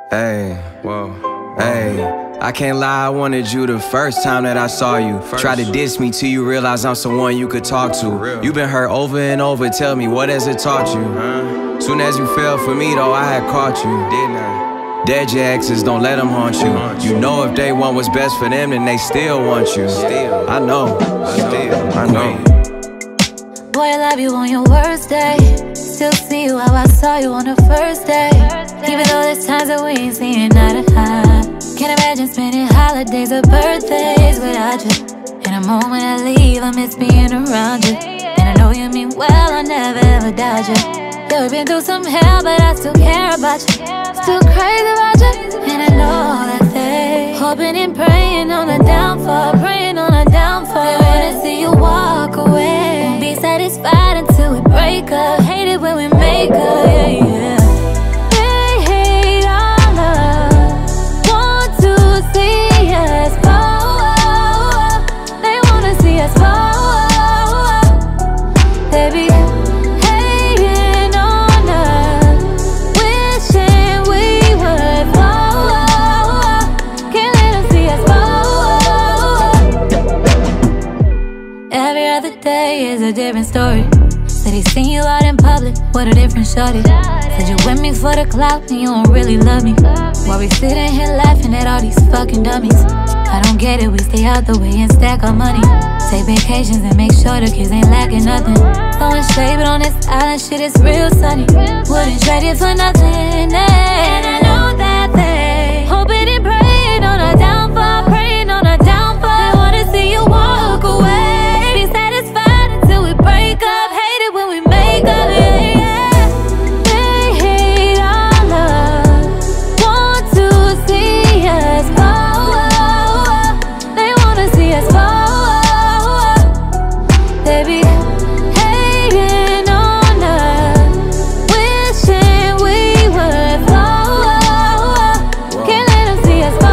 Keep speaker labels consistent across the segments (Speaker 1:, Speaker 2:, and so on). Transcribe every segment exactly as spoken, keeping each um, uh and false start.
Speaker 1: Hey, whoa, hey, I can't lie, I wanted you the first time that I saw you. First. Try to diss me till you realize I'm someone you could talk to. You been hurt over and over, tell me, what has it taught you? Huh? Soon as you fell for me though, I had caught you, didn't I? Dead your exes, don't let them haunt you. You know if they want what's best for them, then they still want you. Still, I know, still, I know.
Speaker 2: Boy, I love you on your worst day. Still see you how I saw you on the first day. Even though there's times that we ain't seeing eye to eye. Can't imagine spending holidays or birthdays without you. And the moment I leave, I miss being around you. And I know you mean well, I never ever doubt you. Yeah, we've been through some hell, but I still care about you. Still crazy about you. And I know that they hoping and praying on a downfall, praying on a downfall. They wanna see you walk away, won't be satisfied until we break up. Hate it when we make up, yeah, yeah. They hate our love, want to see us fall. They wanna see us fall. They be hating on us, wishing we would fall. Can't let them see us fall. Every other day is a different story. Said he seen you out in public with a different shorty. Said you with me for the clout and you don't really love me. While we sitting here laughing at all these fucking dummies. I don't get it, we stay out the way and stack our money. Take vacations and make sure the kids ain't lacking nothing. Throwing shade, but on this island shit is real sunny. Wouldn't trade it for nothing, eh? And I know that they hoping and praying on a downfall, praying on a downfall. They wanna see you walk away, be satisfied until we break up. Hate it when we make up, yeah, yeah. They hate our love, want to see us fall. They wanna see us fall. They be hating on us, wishing we would fall. Can't let them see us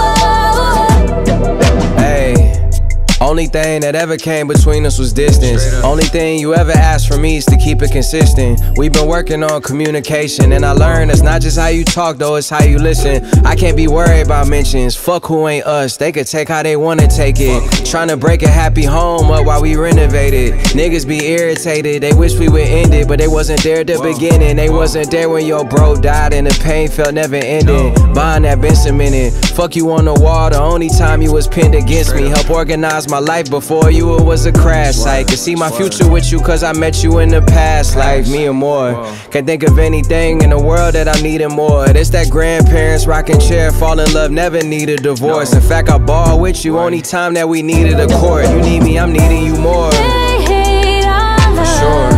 Speaker 2: fall.
Speaker 1: Hey, only thing that ever came between us was distance. Only thing you ever asked from me is to keep it consistent. We've been working on communication, and I learned it's not just how you talk though, it's how you listen. I can't be worried about mentions, fuck who ain't us. They could take how they wanna take it. Trying to break a happy home up while we renovated. Niggas be irritated, they wish we would end it, but they wasn't there at the beginning. They wasn't there when your bro died and the pain felt never ending. Bond that been cemented, fuck you on the wall the only time you was pinned against me. Help organize my life before you, it was a crash site. Could see my future with you cause I met you in the past life, me and more. Can't think of anything in the world that I needed more. It's that grandparents rocking chair, fall in love, never need a divorce. In fact, I ball with you only time that we needed a court. You need me, I'm needing you more.
Speaker 2: They hate our love,
Speaker 1: sure.